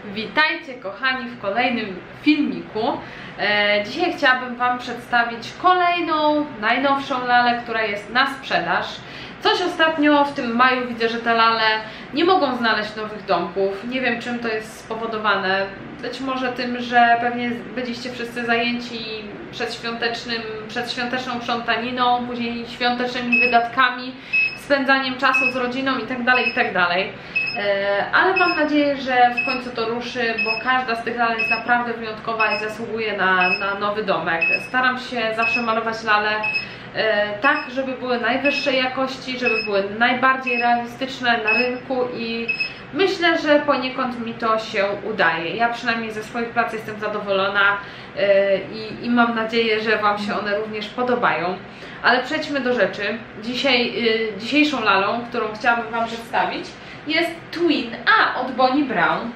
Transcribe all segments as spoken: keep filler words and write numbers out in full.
Witajcie kochani w kolejnym filmiku. E, dzisiaj chciałabym Wam przedstawić kolejną, najnowszą lalę, która jest na sprzedaż. Coś ostatnio w tym maju widzę, że te lale nie mogą znaleźć nowych domków. Nie wiem, czym to jest spowodowane. Być może tym, że pewnie byliście wszyscy zajęci przedświątecznym, przedświąteczną sprzątaniną, później świątecznymi wydatkami, spędzaniem czasu z rodziną itd., itd. Ale mam nadzieję, że w końcu to ruszy, bo każda z tych lal jest naprawdę wyjątkowa i zasługuje na, na nowy domek. Staram się zawsze malować lale tak, żeby były najwyższej jakości, żeby były najbardziej realistyczne na rynku i myślę, że poniekąd mi to się udaje. Ja przynajmniej ze swoich prac jestem zadowolona i, i mam nadzieję, że Wam się one również podobają. Ale przejdźmy do rzeczy. Dzisiaj, dzisiejszą lalą, którą chciałabym Wam przedstawić, jest Twin A od Bonnie Brown.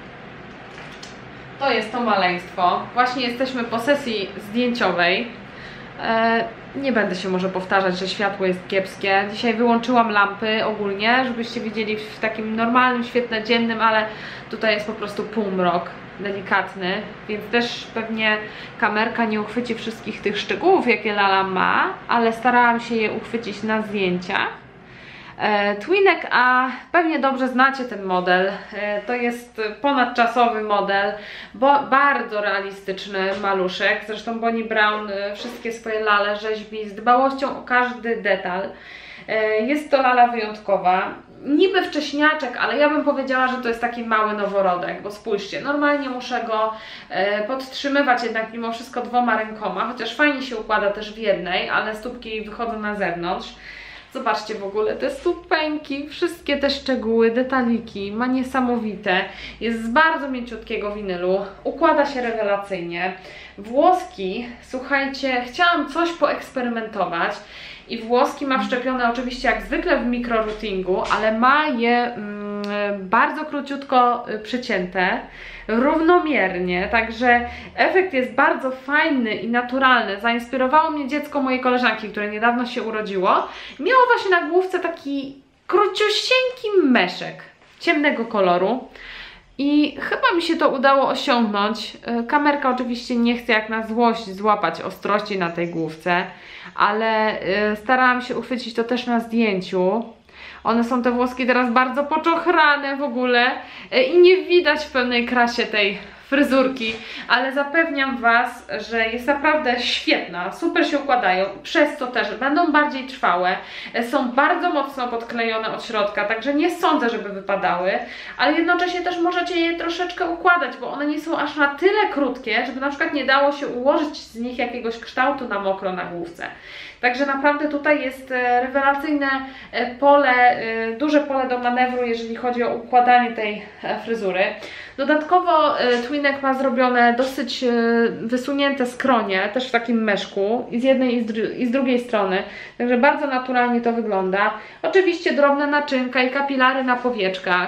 To jest to maleństwo. Właśnie jesteśmy po sesji zdjęciowej. E, nie będę się może powtarzać, że światło jest kiepskie. Dzisiaj wyłączyłam lampy ogólnie, żebyście widzieli w takim normalnym, świetle dziennym, ale tutaj jest po prostu półmrok delikatny, więc też pewnie kamerka nie uchwyci wszystkich tych szczegółów, jakie lala ma, ale starałam się je uchwycić na zdjęciach. E, Twinek A, pewnie dobrze znacie ten model, e, to jest ponadczasowy model, bo bardzo realistyczny maluszek. Zresztą Bonnie Brown e, wszystkie swoje lale rzeźbi z dbałością o każdy detal. e, Jest to lala wyjątkowa, niby wcześniaczek, ale ja bym powiedziała, że to jest taki mały noworodek, bo spójrzcie, normalnie muszę go e, podtrzymywać jednak mimo wszystko dwoma rękoma, chociaż fajnie się układa też w jednej, ale stópki wychodzą na zewnątrz. Zobaczcie w ogóle te stópeńki, wszystkie te szczegóły, detaliki, ma niesamowite. Jest z bardzo mięciutkiego winylu, układa się rewelacyjnie. Włoski, słuchajcie, chciałam coś poeksperymentować i włoski ma wszczepione oczywiście jak zwykle w mikroroutingu, ale ma je mm, bardzo króciutko przycięte, równomiernie, także efekt jest bardzo fajny i naturalny. Zainspirowało mnie dziecko mojej koleżanki, które niedawno się urodziło. Miało właśnie na główce taki króciusieńki meszek ciemnego koloru i chyba mi się to udało osiągnąć. Kamerka oczywiście nie chce jak na złość złapać ostrości na tej główce, ale starałam się uchwycić to też na zdjęciu. One są, te włoski, teraz bardzo poczochrane w ogóle i nie widać w pełnej krasie tej fryzurki, ale zapewniam Was, że jest naprawdę świetna, super się układają, przez co też będą bardziej trwałe, są bardzo mocno podklejone od środka, także nie sądzę, żeby wypadały, ale jednocześnie też możecie je troszeczkę układać, bo one nie są aż na tyle krótkie, żeby na przykład nie dało się ułożyć z nich jakiegoś kształtu na mokro na główce. Także naprawdę tutaj jest rewelacyjne pole, duże pole do manewru, jeżeli chodzi o układanie tej fryzury. Dodatkowo Twinek ma zrobione dosyć wysunięte skronie, też w takim meszku, i z jednej i z, dru i z drugiej strony, także bardzo naturalnie to wygląda. Oczywiście drobne naczynka i kapilary na powieczkach.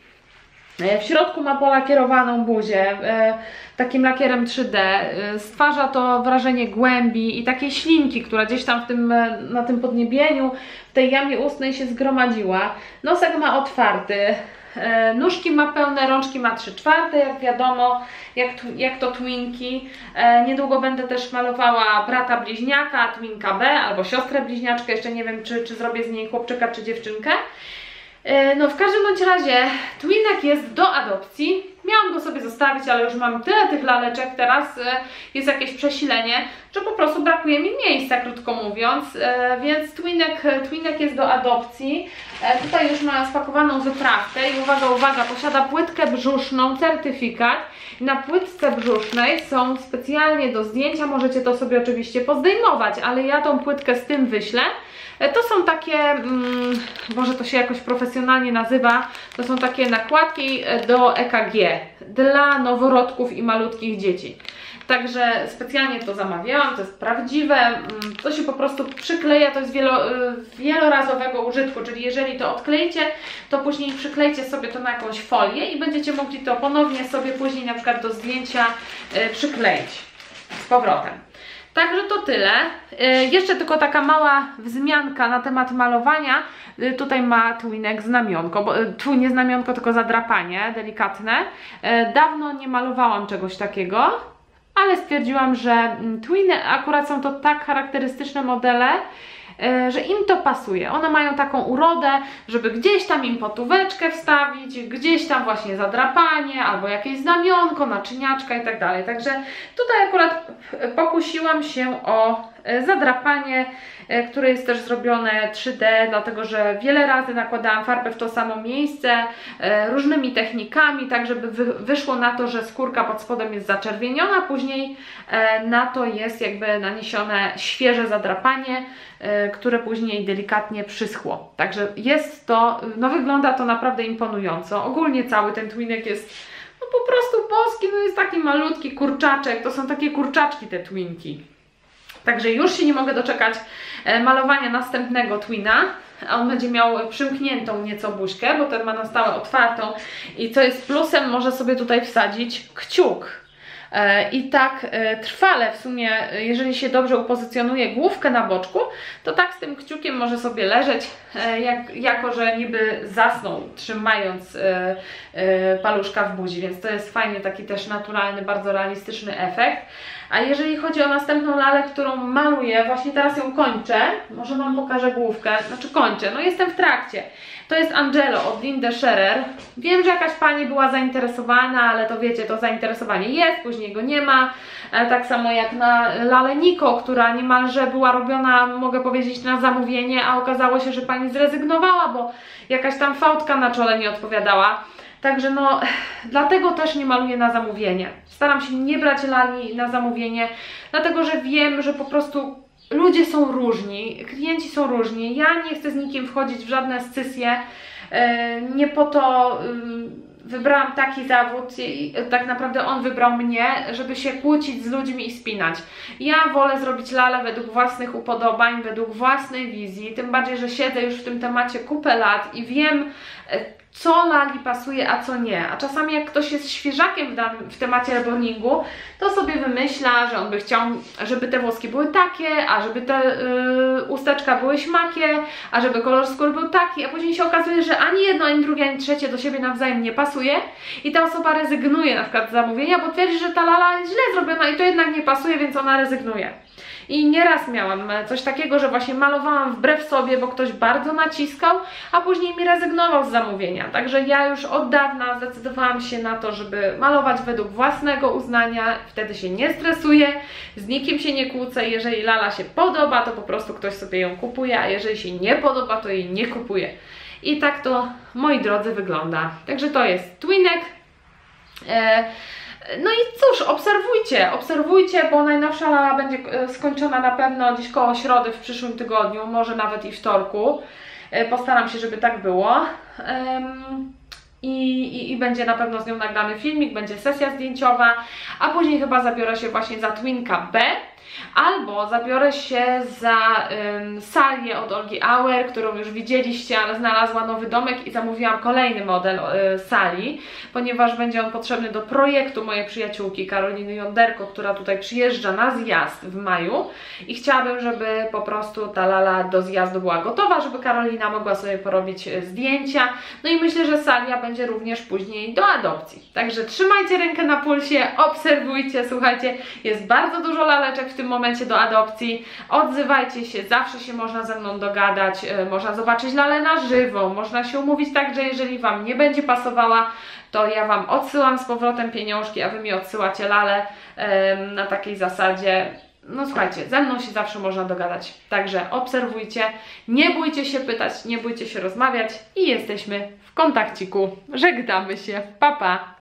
W środku ma polakierowaną buzię, takim lakierem trzy D. Stwarza to wrażenie głębi i takiej ślinki, która gdzieś tam w tym, na tym podniebieniu, w tej jamie ustnej się zgromadziła. Nosek ma otwarty, nóżki ma pełne, rączki ma trzy czwarte, jak wiadomo, jak, jak to twinki. Niedługo będę też malowała brata bliźniaka, twinka B, albo siostrę bliźniaczkę, jeszcze nie wiem, czy, czy zrobię z niej chłopczyka, czy dziewczynkę. No w każdym bądź razie Twinek jest do adopcji. Miałam go sobie zostawić, ale już mam tyle tych laleczek, teraz jest jakieś przesilenie, że po prostu brakuje mi miejsca, krótko mówiąc, więc Twinek, Twinek jest do adopcji. Tutaj już ma spakowaną wyprawkę i uwaga, uwaga, posiada płytkę brzuszną, certyfikat. I na płytce brzusznej są specjalnie do zdjęcia, możecie to sobie oczywiście pozdejmować, ale ja tą płytkę z tym wyślę. To są takie, mm, może to się jakoś profesjonalnie nazywa, to są takie nakładki do E K G dla noworodków i malutkich dzieci. Także specjalnie to zamawiałam, to jest prawdziwe, to się po prostu przykleja, to jest wielo, wielorazowego użytku, czyli jeżeli to odkleicie, to później przyklejcie sobie to na jakąś folię i będziecie mogli to ponownie sobie później na przykład do zdjęcia przykleić z powrotem. Także to tyle. Yy, jeszcze tylko taka mała wzmianka na temat malowania. Yy, tutaj ma Twinek znamionko, bo yy, tu nie znamionko, tylko zadrapanie delikatne. Yy, dawno nie malowałam czegoś takiego, ale stwierdziłam, że Twiny akurat są to tak charakterystyczne modele, że im to pasuje. One mają taką urodę, żeby gdzieś tam im potóweczkę wstawić, gdzieś tam właśnie zadrapanie, albo jakieś znamionko, naczyniaczka i tak dalej. Także tutaj akurat pokusiłam się o zadrapanie, które jest też zrobione trzy D, dlatego że wiele razy nakładałam farbę w to samo miejsce, różnymi technikami, tak żeby wyszło na to, że skórka pod spodem jest zaczerwieniona, później na to jest jakby naniesione świeże zadrapanie, które później delikatnie przyschło. Także jest to, no wygląda to naprawdę imponująco. Ogólnie cały ten Twinek jest no po prostu boski, no jest taki malutki kurczaczek, to są takie kurczaczki te Twinki. Także już się nie mogę doczekać malowania następnego Twina. A on będzie miał przymkniętą nieco buźkę, bo ten ma na stałe otwartą i co jest plusem, może sobie tutaj wsadzić kciuk. I tak trwale w sumie, jeżeli się dobrze upozycjonuje główkę na boczku, to tak z tym kciukiem może sobie leżeć, jak, jako że niby zasnął, trzymając paluszka w buzi, więc to jest fajnie, taki też naturalny, bardzo realistyczny efekt. A jeżeli chodzi o następną lalę, którą maluję, właśnie teraz ją kończę, może Wam pokażę główkę, znaczy kończę, no jestem w trakcie. To jest Angelo od Lindy Shearer. Wiem, że jakaś pani była zainteresowana, ale to wiecie, to zainteresowanie jest, później go nie ma. E, tak samo jak na lalę Nico, która niemalże była robiona, mogę powiedzieć, na zamówienie, a okazało się, że pani zrezygnowała, bo jakaś tam fałdka na czole nie odpowiadała. Także no, dlatego też nie maluję na zamówienie. Staram się nie brać lali na zamówienie, dlatego że wiem, że po prostu ludzie są różni, klienci są różni. Ja nie chcę z nikim wchodzić w żadne scysje. Nie po to wybrałam taki zawód i tak naprawdę on wybrał mnie, żeby się kłócić z ludźmi i spinać. Ja wolę zrobić lalę według własnych upodobań, według własnej wizji, tym bardziej, że siedzę już w tym temacie kupę lat i wiem, co lali pasuje, a co nie. A czasami jak ktoś jest świeżakiem w, danym, w temacie rebondingu, to sobie wymyśla, że on by chciał, żeby te włoski były takie, a żeby te yy, usteczka były śmakie, a żeby kolor skóry był taki, a później się okazuje, że ani jedno, ani drugie, ani trzecie do siebie nawzajem nie pasuje i ta osoba rezygnuje na przykład z zamówienia, bo twierdzi, że ta lala jest źle zrobiona i to jednak nie pasuje, więc ona rezygnuje. I nieraz miałam coś takiego, że właśnie malowałam wbrew sobie, bo ktoś bardzo naciskał, a później mi rezygnował z zamówienia. Także ja już od dawna zdecydowałam się na to, żeby malować według własnego uznania. Wtedy się nie stresuję, z nikim się nie kłócę. Jeżeli lala się podoba, to po prostu ktoś sobie ją kupuje, a jeżeli się nie podoba, to jej nie kupuje. I tak to, moi drodzy, wygląda. Także to jest Twinek. E No i cóż, obserwujcie, obserwujcie, bo najnowsza lala będzie skończona na pewno gdzieś koło środy w przyszłym tygodniu, może nawet i wtorku. Postaram się, żeby tak było. I, i, I będzie na pewno z nią nagrany filmik, będzie sesja zdjęciowa, a później chyba zabiorę się właśnie za Twinka B. Albo zabiorę się za ym, Salię od Olgi Auer, którą już widzieliście, ale znalazła nowy domek i zamówiłam kolejny model y, Sali, ponieważ będzie on potrzebny do projektu mojej przyjaciółki Karoliny Jonderko, która tutaj przyjeżdża na zjazd w maju i chciałabym, żeby po prostu ta lala do zjazdu była gotowa, żeby Karolina mogła sobie porobić zdjęcia. No i myślę, że Salia będzie również później do adopcji. Także trzymajcie rękę na pulsie, obserwujcie, słuchajcie, jest bardzo dużo laleczek w tym momencie do adopcji. Odzywajcie się, zawsze się można ze mną dogadać, yy, można zobaczyć lalę na żywo, można się umówić tak, że jeżeli Wam nie będzie pasowała, to ja Wam odsyłam z powrotem pieniążki, a Wy mi odsyłacie lalę yy, na takiej zasadzie. No słuchajcie, ze mną się zawsze można dogadać. Także obserwujcie, nie bójcie się pytać, nie bójcie się rozmawiać i jesteśmy w kontakciku. Żegnamy się, pa pa!